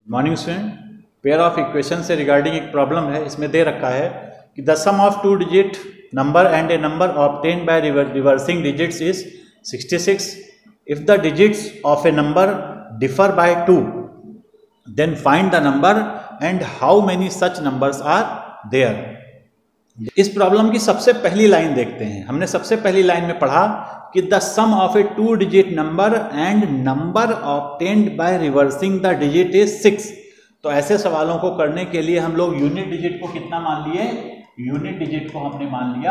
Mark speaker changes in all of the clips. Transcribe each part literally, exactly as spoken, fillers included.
Speaker 1: Morning student, pair of equation से regarding एक problem है। इसमें दे रखा है कि the sum of two digit number and a number obtained by reversing digits is sixty six. If the digits of a number differ by two then find the number and how many such numbers are there. इस problem की सबसे पहली line देखते हैं। हमने सबसे पहली line में पढ़ा कि the sum of a two digit number and number obtained by reversing the digit is six. तो ऐसे सवालों को करने के लिए हम लोग यूनिट डिजिट को कितना मान लिए? यूनिट डिजिट को हमने मान लिया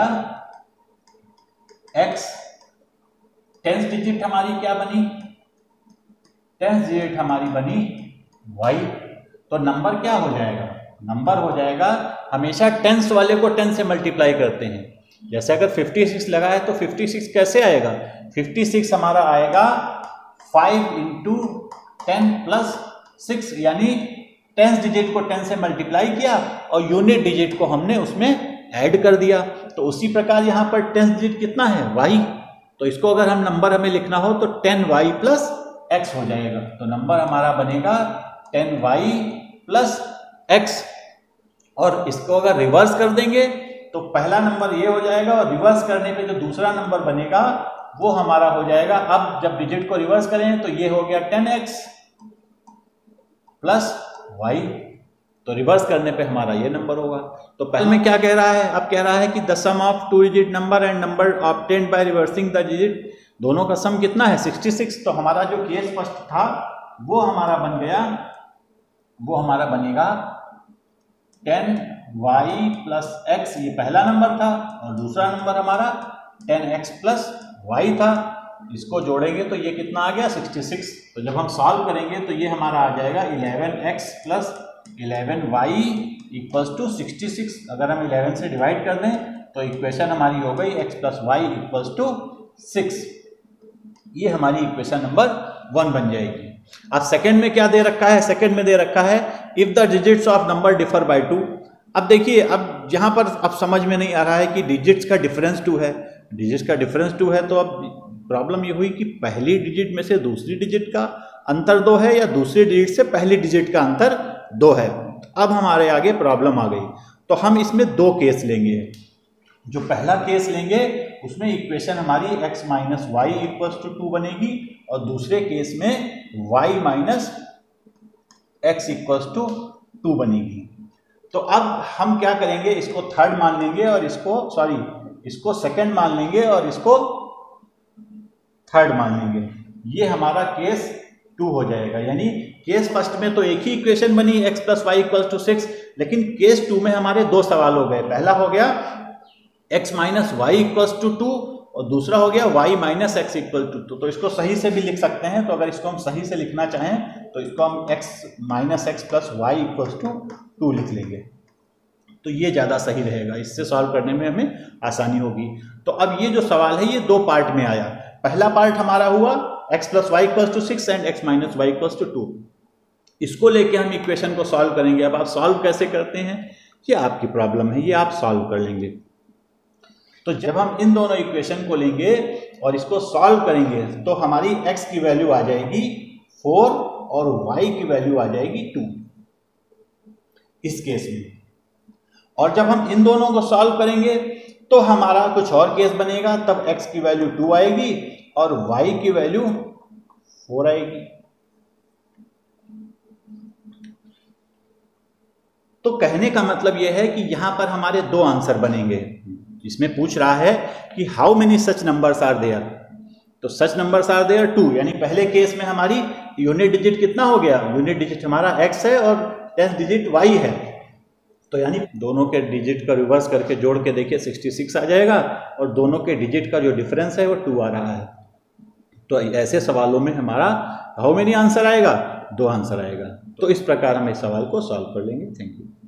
Speaker 1: x। टेंथ डिजिट हमारी क्या बनी? टेंथ डिजिट हमारी बनी y। तो नंबर क्या हो जाएगा? नंबर हो जाएगा, हमेशा टेंस वाले को टेन से मल्टीप्लाई करते हैं। जैसे अगर छप्पन लगा है तो छप्पन कैसे आएगा? छप्पन हमारा आएगा five into ten plus six, यानी टेंस डिजिट को टेन से मल्टीप्लाई किया और यूनिट डिजिट को हमने उसमें ऐड कर दिया। तो उसी प्रकार यहाँ पर टेंस डिजिट कितना है? y। तो इसको अगर हम नंबर हमें लिखना हो तो टेन वाई प्लस एक्स हो जाएगा। तो नंबर हमारा बनेगा टेन वाई प्लस एक्स। और इसको अगर रिवर्स कर देंगे तो पहला नंबर ये हो जाएगा और रिवर्स करने पे जो दूसरा नंबर बनेगा वो हमारा हो जाएगा, अब जब डिजिट को रिवर्स करें तो ये हो गया टेन एक्स प्लस वाई। तो रिवर्स करने पे हमारा ये नंबर होगा। तो पहले में क्या कह रहा है? अब कह रहा है कि the sum of two digit number and number obtained by reversing the digit, दोनों का सम कितना है? Sixty six. तो हमारा जो केस फर्स्ट था वो हमारा बन गया, वो हमारा बनेगा टेन वाई प्लस एक्स, ये पहला नंबर था, और दूसरा नंबर हमारा टेन एक्स प्लस वाई था। इसको जोड़ेंगे तो ये कितना आ गया? Sixty six. तो जब हम सॉल्व करेंगे तो ये हमारा आ जाएगा eleven x plus eleven y equals to sixty six. अगर हम इलेवन से डिवाइड कर दें तो इक्वेशन हमारी हो गई x plus y equals to six. ये हमारी इक्वेशन नंबर वन बन जाएगी। अब सेकंड में क्या दे रखा है? सेकंड में दे रखा है if the digits of number differ by two. अब देखिए, अब यहाँ पर अब समझ में नहीं आ रहा है कि डिजिट्स का डिफरेंस टू है। डिजिट्स का डिफरेंस टू है तो अब प्रॉब्लम ये हुई कि पहली डिजिट में से दूसरी डिजिट का अंतर दो है या दूसरी डिजिट से पहली डिजिट का अंतर दो है। अब हमारे आगे प्रॉब्लम आ गई। तो हम इसमें दो केस लेंगे। जो पहला केस लेंगे उसमें इक्वेशन हमारी x minus y equals to two बनेगी, और दूसरे केस में y minus x equals to two बनेगी। तो अब हम क्या करेंगे? इसको थर्ड मान लेंगे और इसको सॉरी इसको सेकंड मान लेंगे और इसको थर्ड मान लेंगे। ये हमारा केस टू हो जाएगा। यानी केस फर्स्ट में तो एक ही इक्वेशन बनी x plus y equals to six, लेकिन केस टू में हमारे दो सवाल हो गए। पहला हो गया x minus y equals to two और दूसरा हो गया y minus x equal to two. तो इसको सही से भी लिख सकते हैं। तो अगर इसको हम सही से लिखना चाहें तो इसको हम x minus x plus y equals to two लिख लेंगे। तो ये ज़्यादा सही रहेगा, इससे सॉल्व करने में हमें आसानी होगी। तो अब ये जो सवाल है ये दो पार्ट में आया। पहला पार्ट हमारा हुआ x plus y equals to six and x minus y equals to two. इसको लेके हम इक्वेशन को सॉल्व करेंगे। अब आप सॉल्व कैसे करते हैं ये आपकी प्रॉब्लम है, ये आप सॉल्व कर लेंगे। तो जब हम इन दोनों इक्वेशन को लेंगे और इसको सॉल्व करेंगे तो हमारी x की वैल्यू आ जाएगी फोर और y की वैल्यू आ जाएगी टू इस केस में। और जब हम इन दोनों को सॉल्व करेंगे तो हमारा कुछ और केस बनेगा, तब x की वैल्यू टू आएगी और y की वैल्यू फोर आएगी। तो कहने का मतलब यह है कि यहां पर हमारे दो आंसर बनेंगे। इसमें पूछ रहा है कि how many such numbers are there. तो such numbers are there two, यानी पहले केस में हमारी यूनिट डिजिट कितना हो गया? यूनिट डिजिट हमारा x है और टेंथ डिजिट y है। तो यानी दोनों के डिजिट का रिवर्स करके जोड़ के देखिए सिक्सटी सिक्स आ जाएगा और दोनों के डिजिट का जो डिफरेंस है वो टू आ रहा है। तो ऐसे सवालों में हमारा हाउ मेनी आंसर आएगा? दो आंसर आएगा। तो इस प्रकार हम इस सवाल को सॉल्व कर लेंगे। Thank you.